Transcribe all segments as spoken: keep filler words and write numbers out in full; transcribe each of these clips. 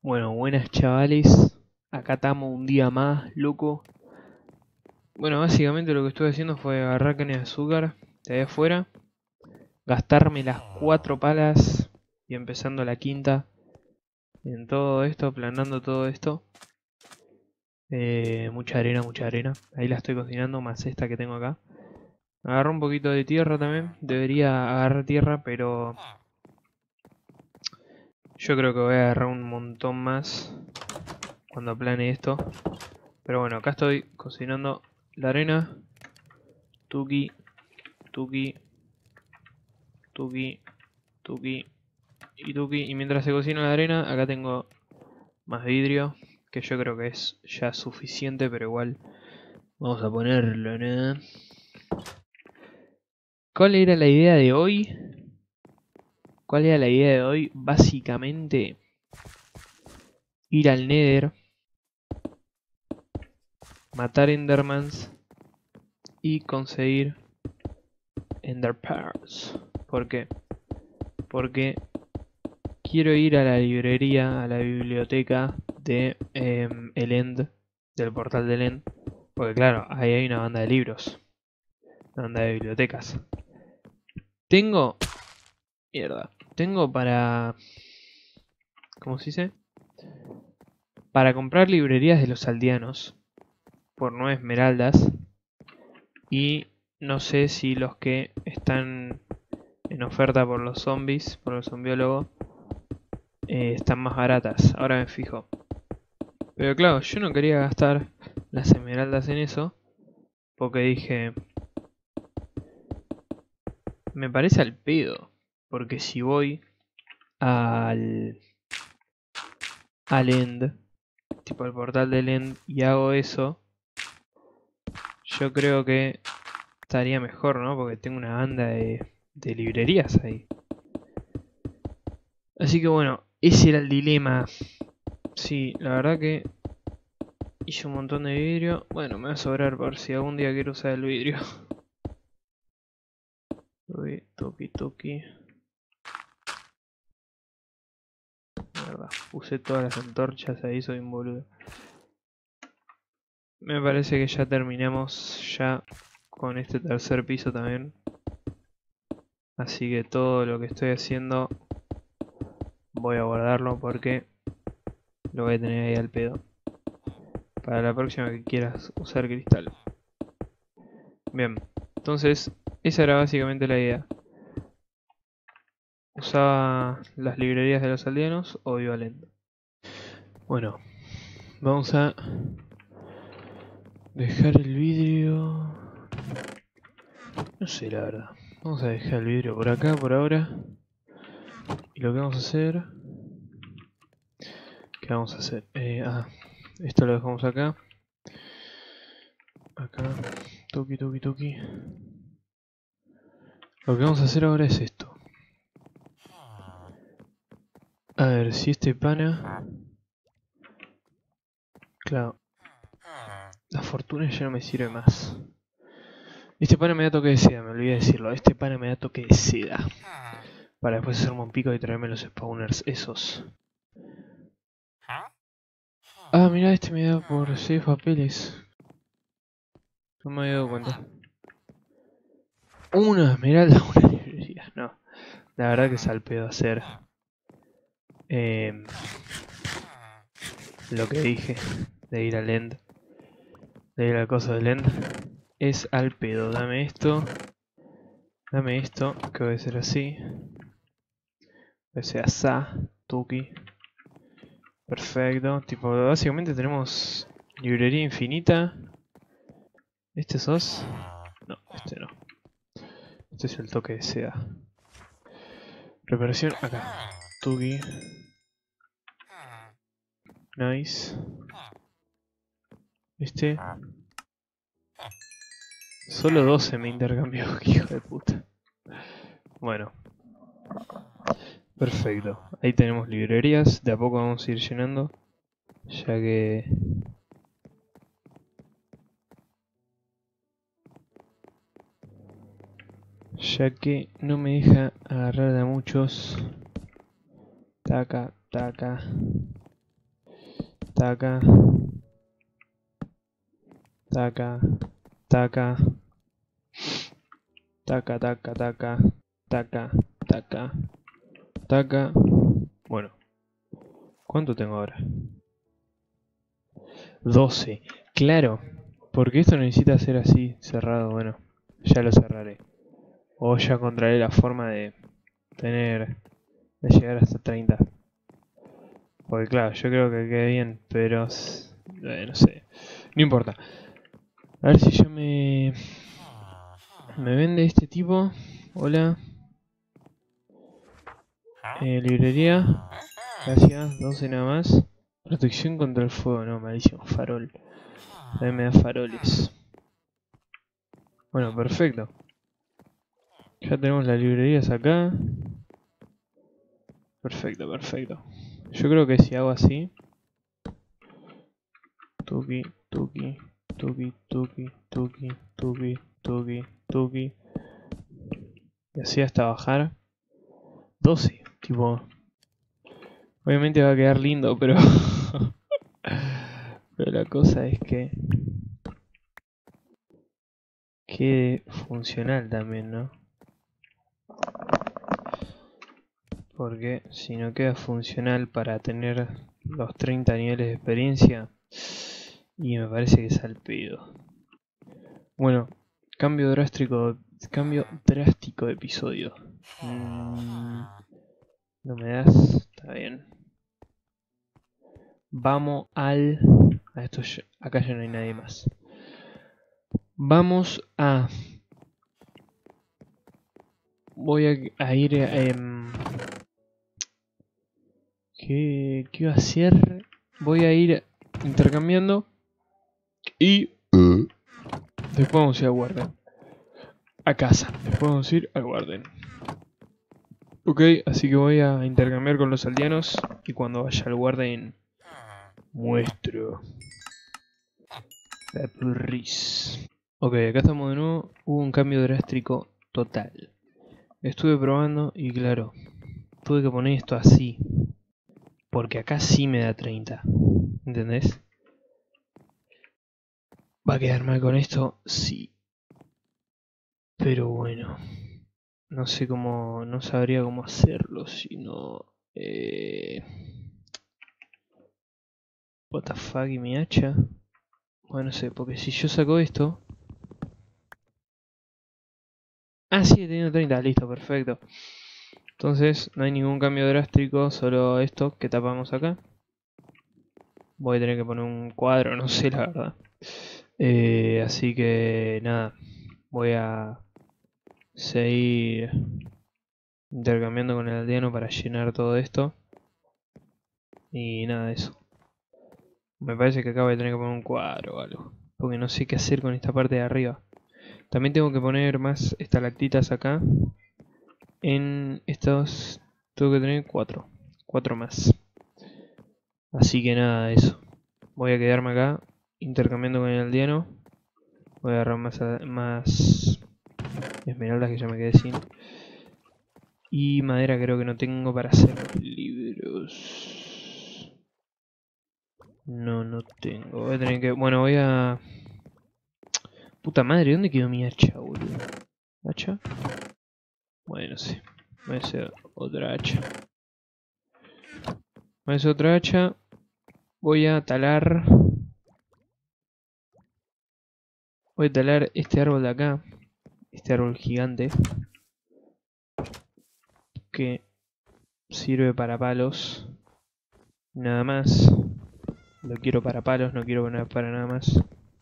Bueno, buenas chavales. Acá estamos un día más, loco. Bueno, básicamente lo que estuve haciendo fue agarrar caña de azúcar de ahí afuera, gastarme las cuatro palas y empezando la quinta en todo esto, planando todo esto. Eh, mucha arena, mucha arena. Ahí la estoy cocinando, más esta que tengo acá. Agarro un poquito de tierra también. Debería agarrar tierra, pero yo creo que voy a agarrar un montón más cuando plane esto. Pero bueno, acá estoy cocinando la arena. Tuki, tuki, tuki, tuki y tuki. Y mientras se cocina la arena, acá tengo más vidrio, que yo creo que es ya suficiente, pero igual vamos a ponerlo, ¿no? ¿Cuál era la idea de hoy? ¿Cuál era la idea de hoy? Básicamente ir al Nether, matar Endermans y conseguir Ender Pearls. ¿Por qué? Porque quiero ir a la librería, a la biblioteca de eh, el End, del portal del End. Porque claro, ahí hay una banda de libros, una banda de bibliotecas. Tengo... Mierda. Tengo para... ¿Cómo se dice? Para comprar librerías de los aldeanos por nueve esmeraldas. Y no sé si los que están en oferta por los zombies, por el zombiólogo, eh, están más baratas. Ahora me fijo. Pero claro, yo no quería gastar las esmeraldas en eso. Porque dije... Me parece al pedo. Porque si voy al... Al End, tipo al portal del End, y hago eso, yo creo que estaría mejor, ¿no? Porque tengo una banda de, de librerías ahí. Así que bueno, ese era el dilema. Sí, la verdad que hice un montón de vidrio. Bueno, me va a sobrar por si algún día quiero usar el vidrio. Uy, toki toki. Mierda, puse todas las antorchas ahí, soy un boludo. Me parece que ya terminamos ya con este tercer piso también. Así que todo lo que estoy haciendo voy a guardarlo porque lo voy a tener ahí al pedo para la próxima que quieras usar cristal. Bien, entonces esa era básicamente la idea. Usaba las librerías de los aldeanos o iba lento. Bueno, vamos a dejar el vidrio. No sé la verdad. Vamos a dejar el vidrio por acá por ahora. Y lo que vamos a hacer... ¿Qué vamos a hacer? Eh, ah, esto lo dejamos acá. Acá. Toki, toki, toki. Lo que vamos a hacer ahora es esto. A ver, si este pana... Claro. La fortuna ya no me sirve más. Este pana me da toque de seda, me olvidé decirlo. Este pana me da toque de seda. Para después hacerme un pico y traerme los spawners esos. Ah, mira, este me da por seis papeles. No me había dado cuenta. Una esmeralda, una librería. No, la verdad que es al pedo hacer eh, lo que dije de ir al end. De ir al coso del end. Es al pedo. Dame esto. Dame esto, que debe ser así. Debe ser así. Tuki. Perfecto. Tipo, básicamente tenemos librería infinita. ¿Este sos? No, este no. Este es el toque de seda. Preparación acá. Tuki. Nice. Este. Solo doce me intercambió, hijo de puta. Bueno. Perfecto. Ahí tenemos librerías. De a poco vamos a ir llenando. Ya que... Ya que no me deja agarrar de a muchos. Taca, taca. taca, taca, taca, taca, taca, taca, taca, taca, taca. Bueno, ¿cuánto tengo ahora? doce. Claro, porque esto necesita ser así, cerrado. Bueno, ya lo cerraré. O ya encontraré la forma de tener, de llegar hasta treinta. Porque claro, yo creo que quede bien, pero eh, no sé, no importa. A ver si yo me me vende este tipo. Hola. Eh, librería. Gracias, doce nada más. Protección contra el fuego, no, malísimo. Farol. A mí me da faroles. Bueno, perfecto. Ya tenemos las librerías acá. Perfecto, perfecto. Yo creo que si hago así. Tuki, tuki, tuki, tuki, tuki, tuki, tuki, tuki. Y así hasta bajar. doce, tipo. Obviamente va a quedar lindo, pero. Pero la cosa es que. Quede funcional también, ¿no? Porque si no queda funcional para tener los treinta niveles de experiencia. Y me parece que es al pedo. Bueno, cambio drástico. Cambio drástico de episodio. Mm, no me das. Está bien. Vamos al. A esto ya, acá ya no hay nadie más. Vamos a. Voy a, a ir. Eh, ¿qué, ¿Qué iba a hacer? Voy a ir intercambiando. Y. Después vamos a ir al guarden. A casa. Después vamos a ir al guarden. Ok, así que voy a intercambiar con los aldeanos. Y cuando vaya al guarden. Muestro. La purris. Ok, acá estamos de nuevo. Hubo un cambio drástico total. Estuve probando y claro, tuve que poner esto así. Porque acá sí me da treinta. ¿Entendés? ¿Va a quedar mal con esto? Sí. Pero bueno. No sé cómo... No sabría cómo hacerlo, sino... Eh... What the fuck, y mi hacha. Bueno, no sé, porque si yo saco esto... Ah, sigue teniendo treinta, listo, perfecto. Entonces, no hay ningún cambio drástico, solo esto que tapamos acá. Voy a tener que poner un cuadro, no sé la verdad. Eh, así que, nada. Voy a seguir intercambiando con el aldeano para llenar todo esto. Y nada de eso. Me parece que acá voy a tener que poner un cuadro o algo. Porque no sé qué hacer con esta parte de arriba. También tengo que poner más estalactitas acá. En estos tengo que tener cuatro. Cuatro más. Así que nada de eso. Voy a quedarme acá intercambiando con el aldeano. Voy a agarrar más, más esmeraldas que ya me quedé sin. Y madera creo que no tengo para hacer los libros. No, no tengo. Voy a tener que... Bueno, voy a... Puta madre, ¿dónde quedó mi hacha, boludo? ¿Hacha? Bueno, no sé. Voy a hacer otra hacha. Voy a hacer otra hacha. Voy a talar... Voy a talar este árbol de acá. Este árbol gigante. Que sirve para palos. Nada más. Lo quiero para palos, no quiero poner para nada más.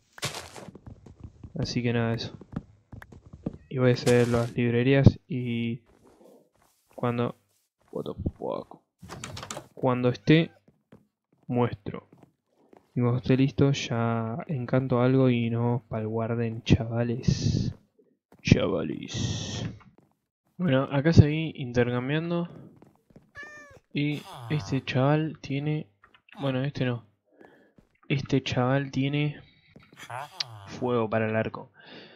Así que nada de eso. Y voy a hacer las librerías y cuando what the fuck? Cuando esté muestro. Y cuando esté listo ya encanto algo y nos para el guarden, chavales. Chavales. Bueno, acá seguí intercambiando. Y este chaval tiene... Bueno, este no. Este chaval tiene fuego para el arco.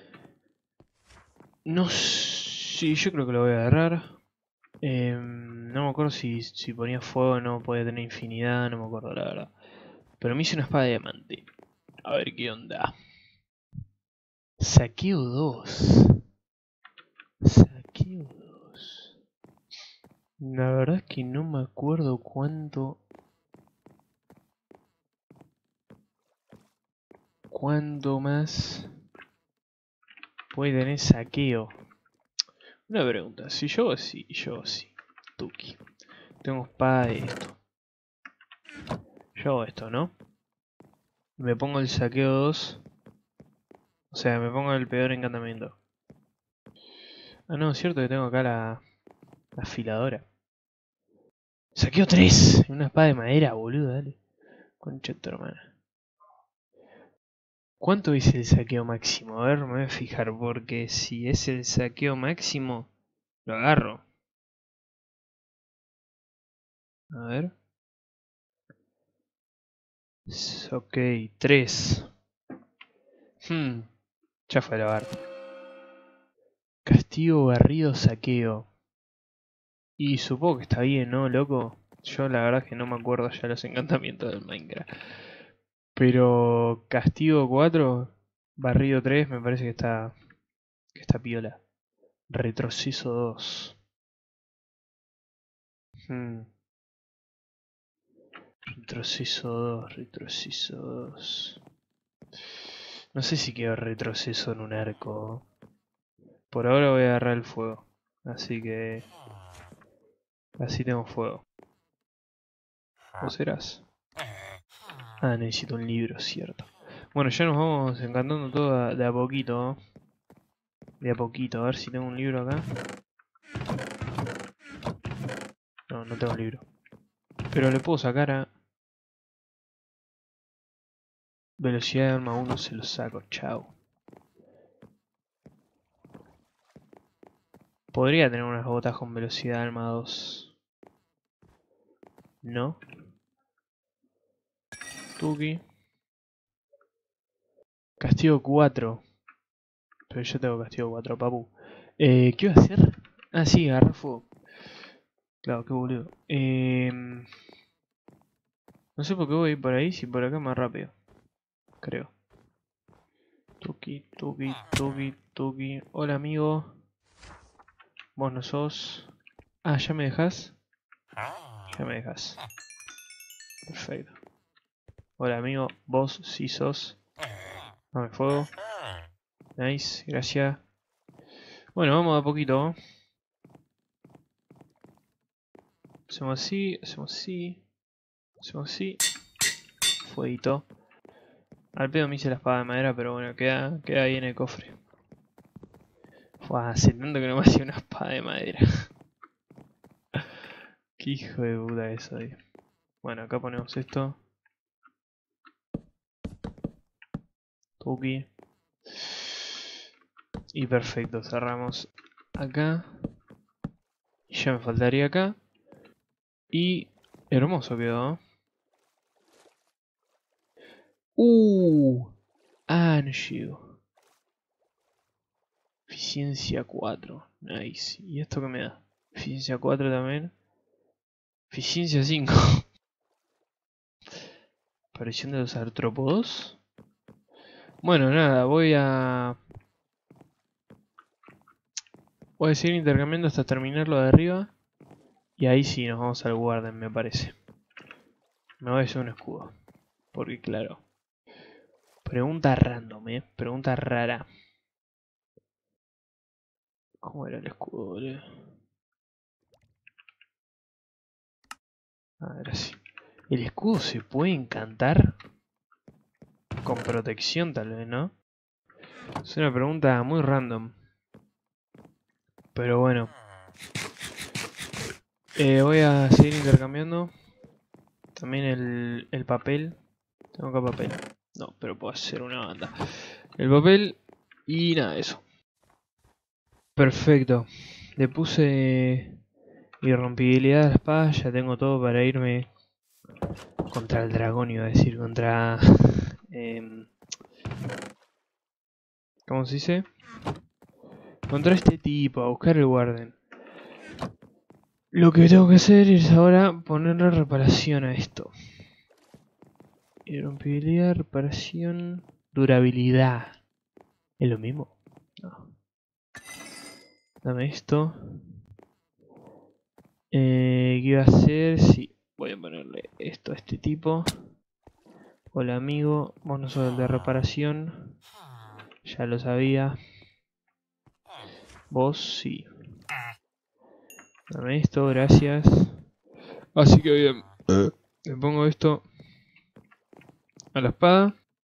No sé, yo creo que lo voy a agarrar. Eh, no me acuerdo si, si ponía fuego no podía tener infinidad, no me acuerdo la verdad. Pero me hice una espada de diamante. A ver qué onda. Saqueo dos. Saqueo dos. La verdad es que no me acuerdo cuánto... ¿Cuánto más puede tener saqueo? Una pregunta. Si yo sí, yo sí. Tuki. Tengo espada de esto. Yo hago esto, ¿no? Me pongo el saqueo dos. O sea, me pongo el peor encantamiento. Ah, no, es cierto que tengo acá la, la afiladora. Saqueo tres. Una espada de madera, boludo, dale. Concha de tu hermana. ¿Cuánto es el saqueo máximo? A ver, me voy a fijar, porque si es el saqueo máximo, lo agarro. A ver. Ok, tres. Hmm, ya fue a lavar. Castigo, barrido, saqueo. Y supongo que está bien, ¿no, loco? Yo la verdad es que no me acuerdo ya los encantamientos del Minecraft. Pero castigo cuatro, barrido tres, me parece que está, que está piola. Retroceso dos. Hmm. Retroceso dos, retroceso dos. No sé si quiero retroceso en un arco. Por ahora voy a agarrar el fuego. Así que... Así tengo fuego. ¿O serás? Ah, necesito un libro, cierto. Bueno, ya nos vamos encantando todo de a poquito. De a poquito, a ver si tengo un libro acá. No, no tengo libro. Pero le puedo sacar a... Velocidad de arma uno, se lo saco, chao. Podría tener unas botas con velocidad de arma dos. No. Tuki. Castigo cuatro. Pero yo tengo castigo cuatro, papu. Eh, ¿qué iba a hacer? Ah, sí, agarrar fuego. Claro, qué boludo. Eh, no sé por qué voy por ahí, si por acá es más rápido. Creo. Tuki, tuki, tuki, tuki. Hola, amigo. Vos no sos. Ah, ¿ya me dejas? Ya me dejas. Perfecto. Hola, amigo. Vos sí sos. Dame fuego. Nice, gracias. Bueno, vamos a poquito. Hacemos así, hacemos así. Hacemos así. Fueguito. Al pedo me hice la espada de madera, pero bueno, queda, queda ahí en el cofre. Fua, hace tanto que no me hacía una espada de madera. Qué hijo de puta que soy. Bueno, acá ponemos esto. Tuki. Y perfecto, cerramos acá. Y ya me faltaría acá. Y hermoso quedó, ¿eh? Uh, ah, no llego. Eficiencia cuatro. Nice. ¿Y esto qué me da? Eficiencia cuatro también. Eficiencia cinco. Aparición de los artrópodos. Bueno, nada, voy a... Voy a seguir intercambiando hasta terminar lo de arriba. Y ahí sí nos vamos al Warden, me parece. Me voy a hacer un escudo. Porque claro. Pregunta random, eh. Pregunta rara. ¿Cómo era el escudo, boludo? A ver así. ¿El escudo se puede encantar? Con protección tal vez, ¿no? Es una pregunta muy random. Pero bueno. Eh, voy a seguir intercambiando. También el, el papel. Tengo acá papel. No, pero puedo hacer una banda. El papel y nada, eso. Perfecto. Le puse irrompibilidad a la espada. Ya tengo todo para irme contra el dragón, iba a decir. Contra... Eh, ¿Cómo se dice? Contra este tipo, a buscar el Warden. Lo que tengo que hacer es ahora ponerle reparación a esto. Irrompibilidad, reparación, durabilidad. ¿Es lo mismo? No. Dame esto. Eh, ¿Qué iba a hacer? Sí, voy a ponerle esto a este tipo. Hola amigo, vos no sos el de reparación. Ya lo sabía. Vos sí. Dame esto, gracias. Así que bien. Le pongo esto a la espada.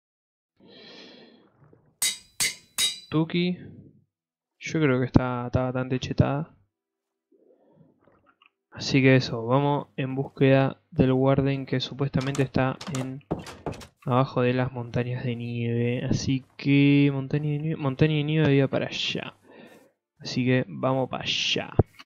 Tuki. Yo creo que está, está bastante chetada. Así que eso, vamos en búsqueda del Warden que supuestamente está en abajo de las montañas de nieve. Así que montaña de nieve, montaña de nieve había para allá. Así que vamos para allá.